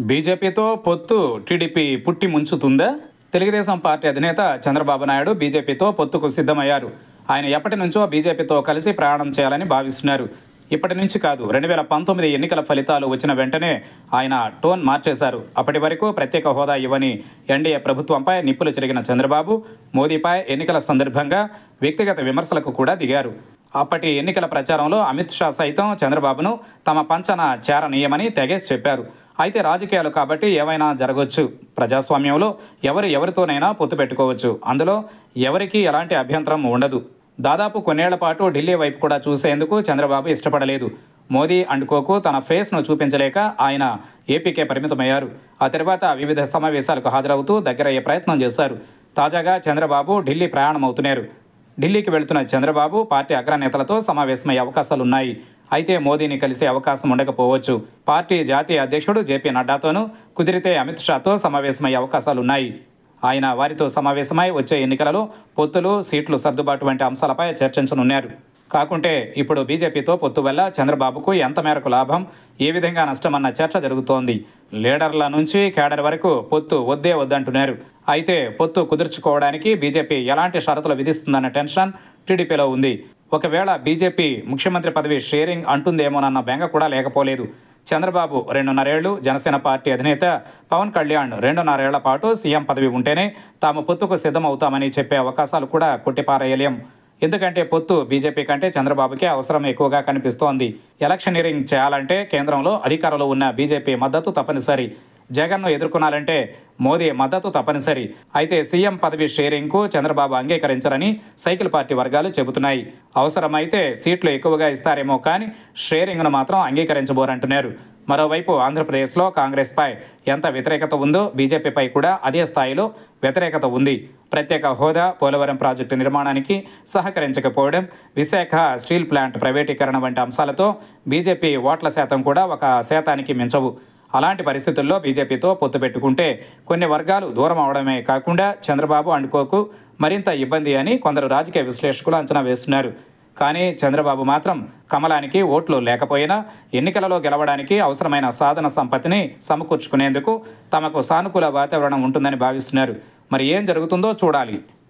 బీజేపీతో పొత్తు టీడీపీ పుట్టి ముంచుతుందా? తెలుగుదేశం పార్టీ అధినేత చంద్రబాబు నాయుడు బీజేపీతో పొత్తుకు సిద్ధమయ్యారు. ఆయన ఎప్పటి నుంచో బీజేపీతో కలిసి ప్రయాణం చేయాలని భావిస్తున్నారు. ఇప్పటి నుంచి కాదు, 2019 ఎన్నికల ఫలితాలు వచ్చిన వెంటనే ఆయన టోన్ మార్చేశారు. అప్పటి వరకు ప్రత్యేక హోదా ఇవ్వని ఎన్డీఏ ప్రభుత్వంపై నిప్పులు చెరిగిన చంద్రబాబు మోదీపై ఎన్నికల సందర్భంగా వ్యక్తిగత విమర్శలకు కూడా దిగారు. అప్పటి ఎన్నికల ప్రచారంలో అమిత్ షా సైతం చంద్రబాబును తమ పంచన చేరనీయమని తెగేసి చెప్పారు. అయితే రాజకీయాలు కాబట్టి ఏమైనా జరగవచ్చు. ప్రజాస్వామ్యంలో ఎవరితోనైనా పొత్తు పెట్టుకోవచ్చు. అందులో ఎవరికీ ఎలాంటి అభ్యంతరం ఉండదు. దాదాపు కొన్నేళ్ల పాటు ఢిల్లీ వైపు కూడా చూసేందుకు చంద్రబాబు ఇష్టపడలేదు. మోదీ అండ్ కోకు తన ఫేస్ను చూపించలేక ఆయన ఏపీకే పరిమితమయ్యారు. ఆ తర్వాత వివిధ సమావేశాలకు హాజరవుతూ దగ్గరయ్యే ప్రయత్నం చేశారు. తాజాగా చంద్రబాబు ఢిల్లీ ప్రయాణం అవుతున్నారు. ఢిల్లీకి వెళుతున్న చంద్రబాబు పార్టీ అగ్రనేతలతో సమావేశమయ్యే అవకాశాలున్నాయి. అయితే మోదీని కలిసే అవకాశం ఉండకపోవచ్చు. పార్టీ జాతీయ అధ్యక్షుడు జేపీ నడ్డాతోనూ, కుదిరితే అమిత్ షాతో సమావేశమయ్యే అవకాశాలున్నాయి. ఆయన వారితో సమావేశమై వచ్చే ఎన్నికలలో పొత్తులు, సీట్లు సర్దుబాటు వంటి అంశాలపై చర్చించనున్నారు. కాకుంటే ఇప్పుడు బీజేపీతో పొత్తు వల్ల చంద్రబాబుకు ఎంత మేరకు లాభం, ఏ విధంగా నష్టమన్న చర్చ జరుగుతోంది. లీడర్ల నుంచి కేడర్ వరకు పొత్తు వద్దే వద్దంటున్నారు. అయితే పొత్తు కుదుర్చుకోవడానికి బీజేపీ ఎలాంటి షరతులు విధిస్తుందన్న టెన్షన్ టీడీపీలో ఉంది. ఒకవేళ బీజేపీ ముఖ్యమంత్రి పదవి షేరింగ్ అంటుందేమోనన్న బెంగ కూడా లేకపోలేదు. చంద్రబాబు 2.5 ఏళ్లు, జనసేన పార్టీ అధినేత పవన్ కళ్యాణ్ 2.5 ఏళ్ల పాటు సీఎం పదవి ఉంటేనే తాము పొత్తుకు సిద్ధమవుతామని చెప్పే అవకాశాలు కూడా కొట్టిపారేయలేం. ఎందుకంటే పొత్తు బీజేపీ కంటే చంద్రబాబుకే అవసరం ఎక్కువగా కనిపిస్తోంది. ఎలక్షనీరింగ్ చేయాలంటే కేంద్రంలో అధికారంలో ఉన్న బీజేపీ మద్దతు తప్పనిసరి. జగన్ను ఎదుర్కొనాలంటే మోదీ మద్దతు తప్పనిసరి. అయితే సీఎం పదవి షేరింగ్కు చంద్రబాబు అంగీకరించరని సైకిల్ పార్టీ వర్గాలు చెబుతున్నాయి. అవసరమైతే సీట్లు ఎక్కువగా ఇస్తారేమో కానీ షేరింగ్ను మాత్రం అంగీకరించబోరంటున్నారు. మరోవైపు ఆంధ్రప్రదేశ్లో కాంగ్రెస్పై ఎంత వ్యతిరేకత ఉందో బీజేపీపై కూడా అదే స్థాయిలో వ్యతిరేకత ఉంది. ప్రత్యేక హోదా, పోలవరం ప్రాజెక్టు నిర్మాణానికి సహకరించకపోవడం, విశాఖ స్టీల్ ప్లాంట్ ప్రైవేటీకరణ వంటి అంశాలతో బీజేపీ ఓట్ల శాతం కూడా 1% మించవు. అలాంటి పరిస్థితుల్లో బీజేపీతో పొత్తు పెట్టుకుంటే కొన్ని వర్గాలు దూరం అవడమే కాకుండా చంద్రబాబు అండ్ కోకు మరింత ఇబ్బంది అని కొందరు రాజకీయ విశ్లేషకులు అంచనా వేస్తున్నారు. కానీ చంద్రబాబు మాత్రం కమలానికి ఓట్లు లేకపోయినా ఎన్నికలలో గెలవడానికి అవసరమైన సాధన సంపత్తిని సమకూర్చుకునేందుకు తమకు సానుకూల వాతావరణం ఉంటుందని భావిస్తున్నారు. మరి ఏం జరుగుతుందో చూడాలి.